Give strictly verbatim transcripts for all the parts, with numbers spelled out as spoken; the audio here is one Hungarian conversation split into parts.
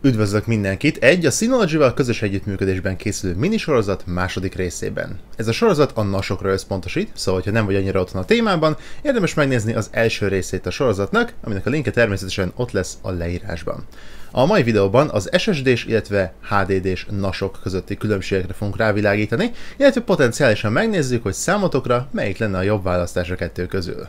Üdvözlök mindenkit egy a Synology-val közös együttműködésben készülő minisorozat második részében. Ez a sorozat a nasokra összpontosít, szóval ha nem vagy annyira otthon a témában, érdemes megnézni az első részét a sorozatnak, aminek a linkje természetesen ott lesz a leírásban. A mai videóban az es es dés, illetve há dé dés nasok közötti különbségekre fogunk rávilágítani, illetve potenciálisan megnézzük, hogy számotokra melyik lenne a jobb választás a kettő közül.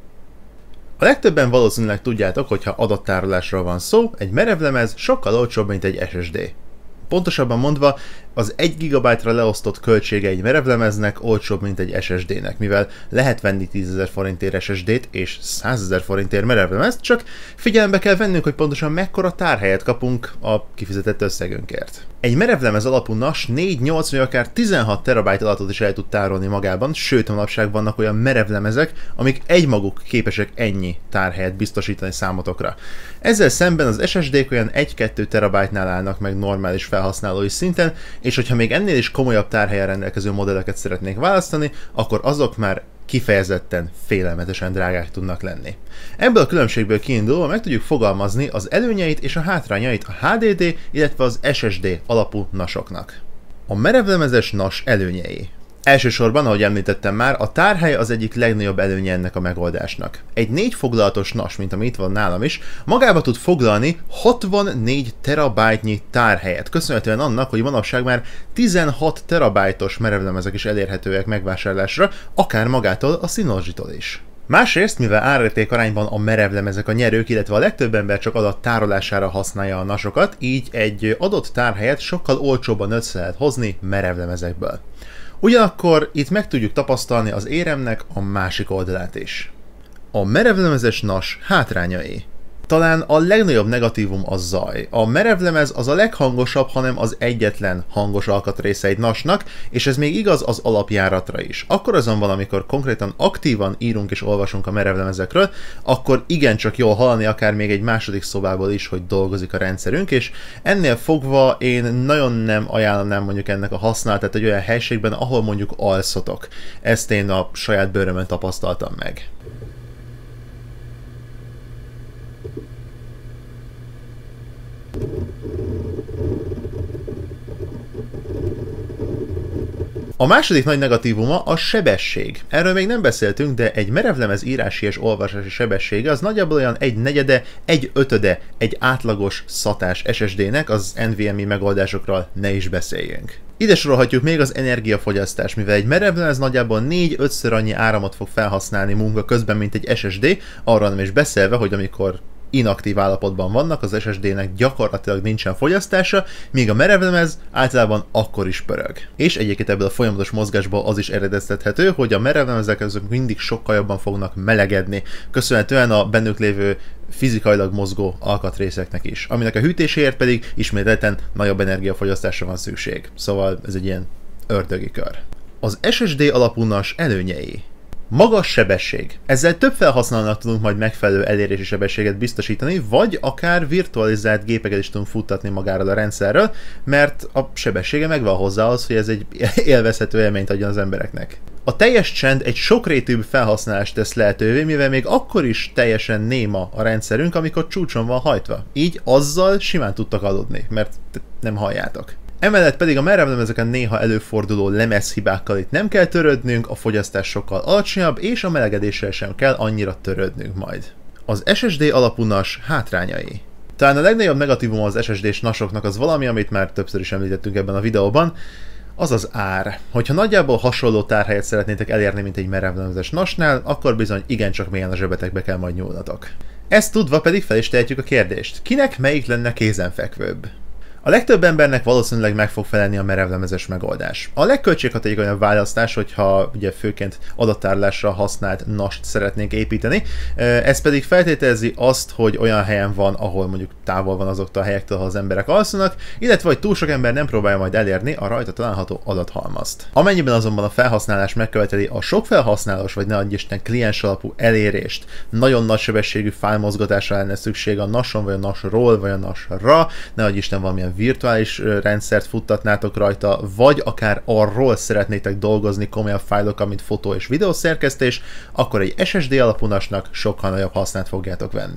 A legtöbben valószínűleg tudjátok, hogy ha adattárolásról van szó, egy merevlemez sokkal olcsóbb, mint egy es es dé. Pontosabban mondva, az egy gigabájtra leosztott költsége egy merevlemeznek olcsóbb, mint egy es es dének, mivel lehet venni tízezer forintért es es dét és százezer forintért merevlemezt, csak figyelembe kell vennünk, hogy pontosan mekkora tárhelyet kapunk a kifizetett összegünkért. Egy merevlemez alapú nas négy, nyolc vagy akár tizenhat terabájt adatot is el tud tárolni magában, sőt manapság vannak olyan merevlemezek, amik egymaguk képesek ennyi tárhelyet biztosítani számotokra. Ezzel szemben az es es dék olyan egy-kettő terabájtnál állnak meg normális felhasználói szinten, és hogyha még ennél is komolyabb tárhelyen rendelkező modelleket szeretnék választani, akkor azok már kifejezetten félelmetesen drágák tudnak lenni. Ebből a különbségből kiindulva meg tudjuk fogalmazni az előnyeit és a hátrányait a há dé dé, illetve az es es dé alapú nasoknak. A merevlemezes nas előnyei. Elsősorban, ahogy említettem már, a tárhely az egyik legnagyobb előnye ennek a megoldásnak. Egy négy foglalatos nas, mint ami itt van nálam is, magába tud foglalni hatvannégy terabájtnyi tárhelyet, köszönhetően annak, hogy manapság már tizenhat terabájtos merevlemezek is elérhetőek megvásárlásra, akár magától a Synology-tól is. Másrészt, mivel árérték arányban a merevlemezek a nyerők, illetve a legtöbb ember csak adat tárolására használja a nasokat, így egy adott tárhelyet sokkal olcsóbban össze lehet hozni merevlemezekből. Ugyanakkor itt meg tudjuk tapasztalni az éremnek a másik oldalát is. A merevlemezes nas hátrányai. Talán a legnagyobb negatívum a zaj. A merevlemez az a leghangosabb, hanem az egyetlen hangos alkatrésze egy nasnak, és ez még igaz az alapjáratra is. Akkor azonban, amikor konkrétan aktívan írunk és olvasunk a merevlemezekről, akkor igencsak jól hallani akár még egy második szobából is, hogy dolgozik a rendszerünk, és ennél fogva én nagyon nem ajánlanám mondjuk ennek a használatát egy olyan helységben, ahol mondjuk alszotok. Ezt én a saját bőrömön tapasztaltam meg. A második nagy negatívuma a sebesség. Erről még nem beszéltünk, de egy merevlemez írási és olvasási sebessége az nagyjából olyan egy negyede, egy ötöde egy átlagos szatás es es dének, az en vé em e megoldásokról ne is beszéljünk. Ide sorolhatjuk még az energiafogyasztás, mivel egy merevlemez nagyjából négy-ötször annyi áramot fog felhasználni munka közben, mint egy es es dé, arra nem is beszélve, hogy amikor inaktív állapotban vannak, az es es dének gyakorlatilag nincsen fogyasztása, míg a merevlemez általában akkor is pörög. És egyébként ebből a folyamatos mozgásból az is eredeztethető, hogy a merevlemezek azok mindig sokkal jobban fognak melegedni, köszönhetően a bennük lévő fizikailag mozgó alkatrészeknek is, aminek a hűtéséért pedig ismételten nagyobb energiafogyasztásra van szükség. Szóval ez egy ilyen ördögi kör. Az es es dé alapú nas előnyei. Magas sebesség. Ezzel több felhasználónak tudunk majd megfelelő elérési sebességet biztosítani, vagy akár virtualizált gépeket is tudunk futtatni magáról a rendszerről, mert a sebessége megvan hozzá az, hogy ez egy élvezhető élményt adjon az embereknek. A teljes csend egy sokrétűbb felhasználást tesz lehetővé, mivel még akkor is teljesen néma a rendszerünk, amikor csúcson van hajtva. Így azzal simán tudtak aludni, mert nem halljátok. Emellett pedig a merevlemezeken néha előforduló lemezhibákkal itt nem kell törődnünk, a fogyasztás sokkal alacsonyabb, és a melegedéssel sem kell annyira törődnünk majd. Az es es dé alapú nas hátrányai. Talán a legnagyobb negatívum az es es dés nasoknak az valami, amit már többször is említettünk ebben a videóban, az az ár. Hogyha nagyjából hasonló tárhelyet szeretnétek elérni, mint egy merevlemezes nasnál, akkor bizony igencsak mélyen a zsebetekbe kell majd nyúlnatok. Ezt tudva pedig fel is tehetjük a kérdést, kinek melyik lenne kézenfekvőbb? A legtöbb embernek valószínűleg meg fog felelni a merevlemezes megoldás. A legköltséghatékonyabb választás, hogyha ugye főként adattárolásra használt nast szeretnénk építeni, ez pedig feltételezi azt, hogy olyan helyen van, ahol mondjuk távol van azoktól a helyektől, ahol az emberek alszanak, illetve hogy túl sok ember nem próbálja majd elérni a rajta található adathalmazt. Amennyiben azonban a felhasználás megköveteli a sok felhasználós vagy ne adj Isten kliens alapú elérést, nagyon nagy sebességű fájlmozgatásra lenne szükség a nason, vagy a nasról, vagy a nasra, ne adj Isten valamilyen virtuális rendszert futtatnátok rajta, vagy akár arról szeretnétek dolgozni komolyabb fájlokkal, mint fotó és videószerkesztés, akkor egy es es dé alapú nasnak sokkal nagyobb hasznát fogjátok venni.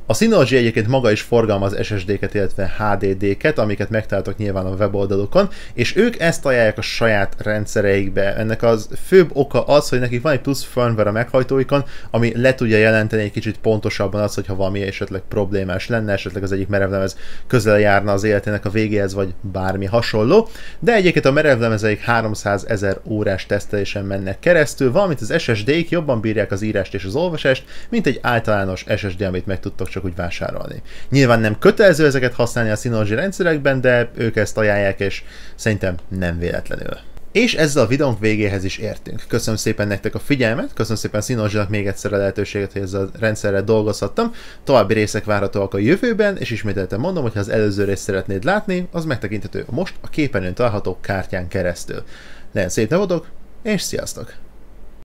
A Synology egyébként maga is forgalmaz es es dé-ket, illetve há dé dé-ket, amiket megtaláltok nyilván a weboldalukon, és ők ezt ajánlják a saját rendszereikbe. Ennek az főbb oka az, hogy nekik van egy plusz firmware a meghajtóikon, ami le tudja jelenteni egy kicsit pontosabban az, hogyha valami esetleg problémás lenne, esetleg az egyik merevlemez közel járna az életének a végéhez, vagy bármi hasonló. De egyébként a merevlemezeik háromszázezer órás tesztelésen mennek keresztül, valamint az es es dé-k jobban bírják az írást és az olvasást, mint egy általános es es dé, amit meg tudtok csak úgy vásárolni. Nyilván nem kötelező ezeket használni a Synology rendszerekben, de ők ezt ajánlják, és szerintem nem véletlenül. És ezzel a videónk végéhez is értünk. Köszönöm szépen nektek a figyelmet, köszönöm szépen Synology-nak még egyszer a lehetőséget, hogy ezzel a rendszerrel dolgozhattam. További részek várhatóak a jövőben, és ismételten mondom, hogy ha az előző részt szeretnéd látni, az megtekinthető most a képernyőn található kártyán keresztül. Legyen szép napot, és sziasztok!